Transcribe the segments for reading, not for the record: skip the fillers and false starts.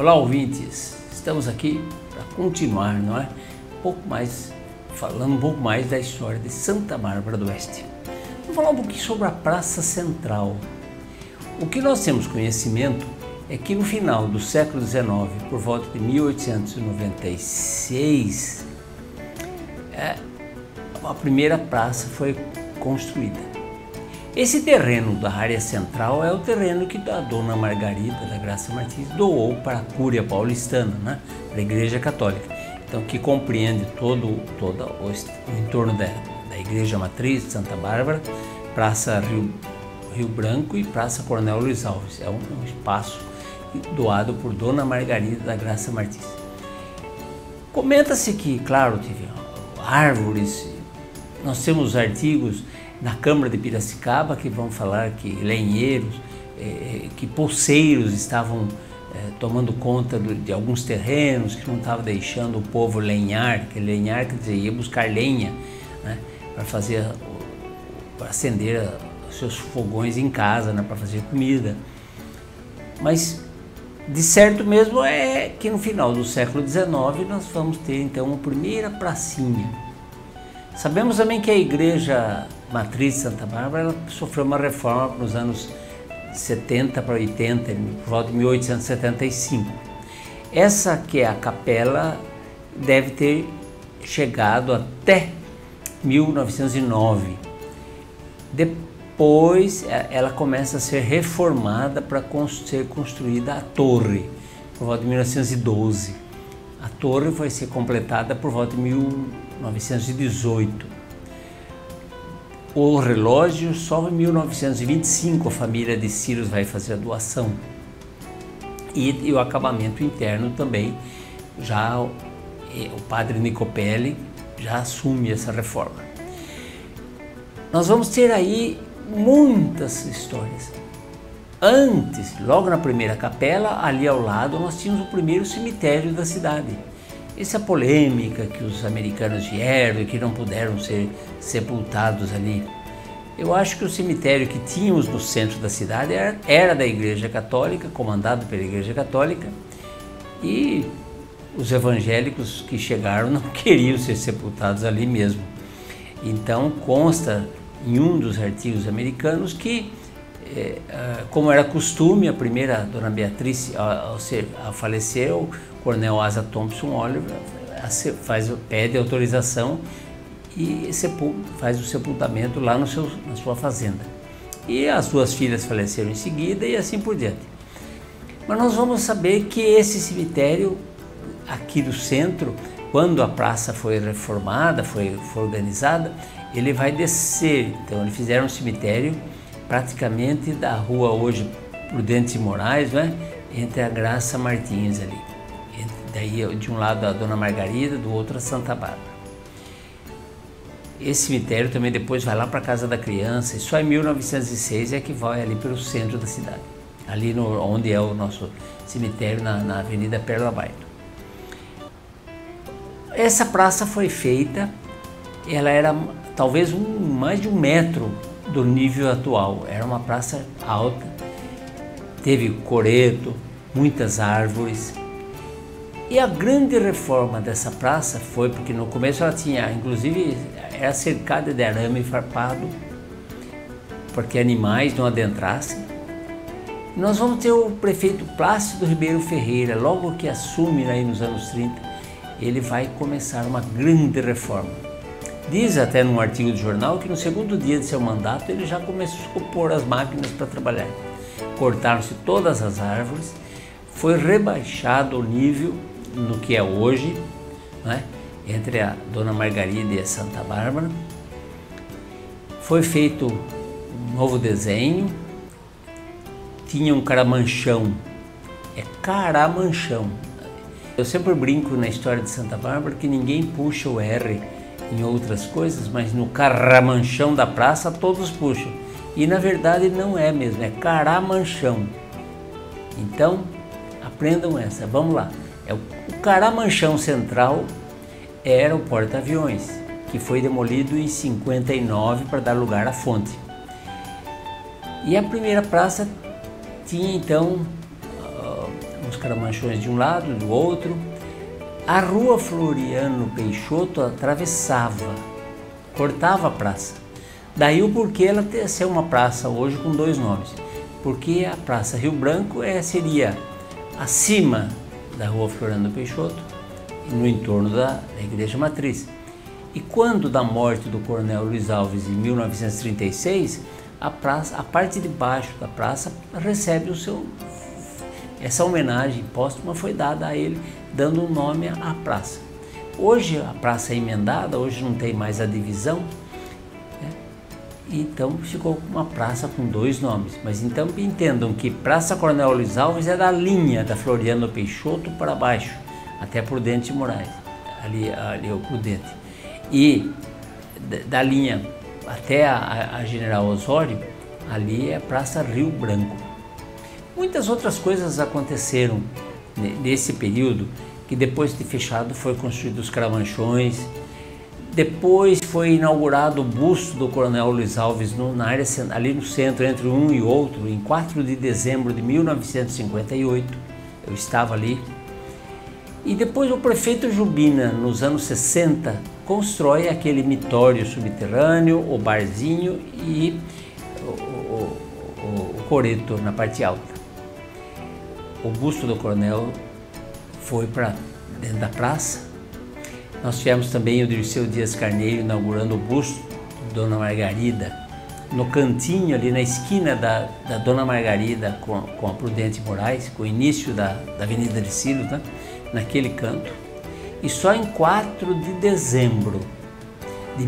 Olá, ouvintes! Estamos aqui para continuar, não é? Falando um pouco mais da história de Santa Bárbara do Oeste. Vamos falar um pouquinho sobre a Praça Central. O que nós temos conhecimento é que no final do século XIX, por volta de 1896, a primeira praça foi construída. Esse terreno da área central é o terreno que a Dona Margarida da Graça Martins doou para a Cúria Paulistana, né, para a Igreja Católica. Então, que compreende todo o entorno da Igreja Matriz de Santa Bárbara, Praça Rio Branco e Praça Coronel Luiz Alves. É um espaço doado por Dona Margarida da Graça Martins. Comenta-se que, claro, teve árvores, nós temos artigos na Câmara de Piracicaba que vão falar que lenheiros, que poceiros estavam tomando conta de alguns terrenos, que não estavam deixando o povo lenhar, que lenhar quer dizer ia buscar lenha, né, para acender os seus fogões em casa, né, para fazer comida. Mas de certo mesmo é que no final do século XIX nós vamos ter então a primeira pracinha. Sabemos também que a Igreja Matriz de Santa Bárbara ela sofreu uma reforma nos anos 70 para 80, por volta de 1875. Essa que é a capela deve ter chegado até 1909. Depois ela começa a ser reformada para ser construída a torre, por volta de 1912. A torre vai ser completada por volta de 1918. O relógio, só em 1925 a família de Círios vai fazer a doação. E o acabamento interno também, já o padre Nicopelli já assume essa reforma. Nós vamos ter aí muitas histórias. Antes, logo na primeira capela, ali ao lado, nós tínhamos o primeiro cemitério da cidade. Essa polêmica que os americanos vieram e que não puderam ser sepultados ali. Eu acho que o cemitério que tínhamos no centro da cidade era da Igreja Católica, comandado pela Igreja Católica, e os evangélicos que chegaram não queriam ser sepultados ali mesmo. Então consta em um dos artigos americanos que, como era costume, a primeira Dona Beatriz, ao falecer, o Coronel Asa Thompson Oliver pede autorização e faz o sepultamento lá na sua fazenda. E as duas filhas faleceram em seguida e assim por diante. Mas nós vamos saber que esse cemitério aqui do centro, quando a praça foi reformada, foi organizada, ele vai descer. Então eles fizeram um cemitério praticamente da rua hoje Prudente Moraes, né, entre a Graça Martins ali. Daí de um lado a Dona Margarida, do outro a Santa Bárbara. Esse cemitério também depois vai lá para a Casa da Criança, e só em 1906 é que vai ali pelo centro da cidade, ali onde é o nosso cemitério, na Avenida Perla Baito. Essa praça foi feita, ela era talvez mais de 1 metro do nível atual, era uma praça alta, teve coreto, muitas árvores. E a grande reforma dessa praça foi porque no começo ela tinha, inclusive, era cercada de arame farpado, porque animais não adentrassem. Nós vamos ter o prefeito Plácido Ribeiro Ferreira, logo que assume aí nos anos 30, ele vai começar uma grande reforma. Diz até num artigo do jornal que no segundo dia de seu mandato ele já começou a pôr as máquinas para trabalhar. Cortaram-se todas as árvores, foi rebaixado o nível no que é hoje, né, entre a Dona Margarida e a Santa Bárbara. Foi feito um novo desenho, tinha um caramanchão, caramanchão. Eu sempre brinco na história de Santa Bárbara que ninguém puxa o R em outras coisas, mas no caramanchão da praça todos puxam. E na verdade não é mesmo, é caramanchão. Então aprendam essa, vamos lá. O caramanchão central era o porta-aviões, que foi demolido em 59 para dar lugar à fonte. E a primeira praça tinha então os Caramanchões de um lado, do outro. A rua Floriano Peixoto atravessava, cortava a praça. Daí o porquê ela ser uma praça hoje com dois nomes. Porque a Praça Rio Branco seria acima da rua Floriano Peixoto, no entorno da Igreja Matriz. E quando da morte do Coronel Luiz Alves em 1936, a parte de baixo da praça recebe essa homenagem póstuma foi dada a ele, dando um nome à praça. Hoje a praça é emendada, hoje não tem mais a divisão, né? Então ficou uma praça com dois nomes. Mas então entendam que Praça Coronel Luiz Alves é da linha da Floriano Peixoto para baixo, até Prudente Moraes, ali é o Prudente. E da linha até a General Osório, ali é a Praça Rio Branco. Muitas outras coisas aconteceram nesse período, que depois de fechado foi construído os Caramanchões, depois foi inaugurado o busto do Coronel Luiz Alves na área, ali no centro, entre um e outro, em 4 de dezembro de 1958, eu estava ali. E depois o prefeito Jubina, nos anos 60, constrói aquele mitório subterrâneo, o barzinho e o coreto na parte alta. O busto do coronel foi para dentro da praça. Nós tivemos também o Dirceu Dias Carneiro inaugurando o busto de Dona Margarida, no cantinho ali na esquina da Dona Margarida com a Prudente Moraes, com o início da Avenida de Silos, né? Naquele canto. E só em 4 de dezembro de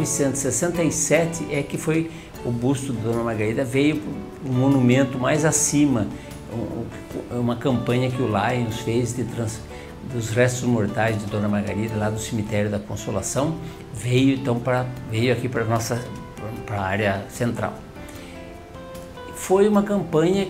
1967 é que foi o busto de Dona Margarida, veio para um monumento mais acima, uma campanha que o Lions fez dos restos mortais de Dona Margarida, lá do cemitério da Consolação, veio aqui para a área central. Foi uma campanha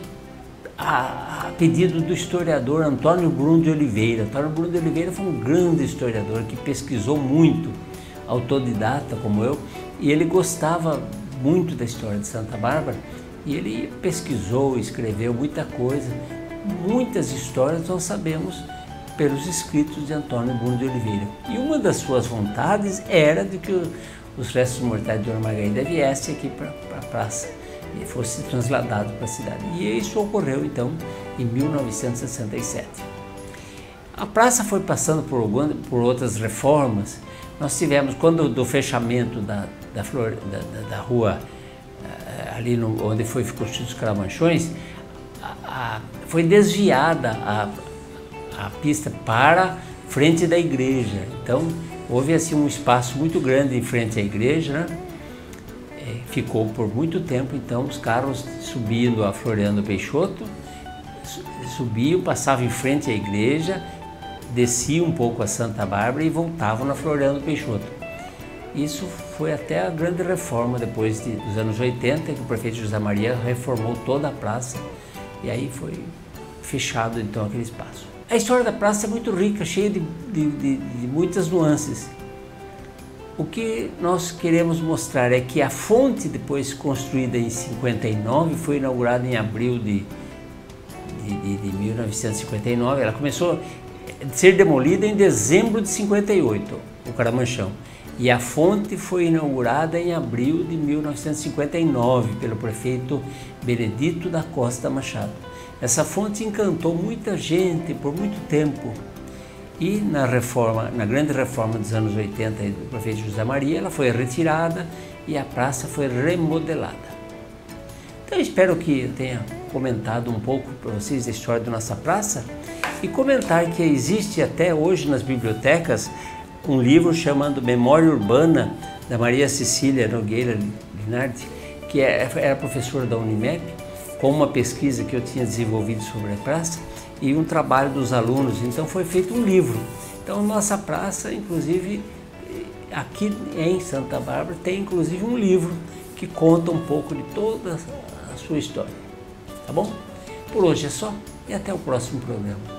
a pedido do historiador Antônio Bruno de Oliveira. Antônio Bruno de Oliveira foi um grande historiador que pesquisou muito, autodidata como eu, e ele gostava muito da história de Santa Bárbara, e ele pesquisou, escreveu muita coisa. Muitas histórias nós sabemos pelos escritos de Antônio Bruno de Oliveira. E uma das suas vontades era de que os restos mortais de Dona Margarida viessem aqui para a praça e fosse transladado para a cidade. E isso ocorreu então em 1967. A praça foi passando por outras reformas. Nós tivemos, quando do fechamento da rua, ali onde foi construído os Caramanchões, foi desviada a pista para frente da igreja. Então houve assim um espaço muito grande em frente à igreja, né? Ficou por muito tempo, então os carros subindo a Floriano Peixoto, subiam, passavam em frente à igreja, desciam um pouco a Santa Bárbara e voltavam na Floriano Peixoto. Isso foi até a grande reforma depois dos anos 80, que o prefeito José Maria reformou toda a praça e aí foi fechado então aquele espaço. A história da praça é muito rica, cheia de muitas nuances. O que nós queremos mostrar é que a fonte, depois construída em 59, foi inaugurada em abril de 1959. Ela começou a ser demolida em dezembro de 58, o Caramanchão. E a fonte foi inaugurada em abril de 1959 pelo prefeito Benedito da Costa Machado. Essa fonte encantou muita gente por muito tempo. E na grande reforma dos anos 80 do prefeito José Maria, ela foi retirada e a praça foi remodelada. Então eu espero que eu tenha comentado um pouco para vocês a história da nossa praça e comentar que existe até hoje nas bibliotecas um livro chamado Memória Urbana, da Maria Cecília Nogueira Linardi, que era professora da Unimep, com uma pesquisa que eu tinha desenvolvido sobre a praça e um trabalho dos alunos. Então foi feito um livro. Então nossa praça, inclusive aqui em Santa Bárbara, tem inclusive um livro que conta um pouco de toda a sua história. Tá bom? Por hoje é só e até o próximo programa.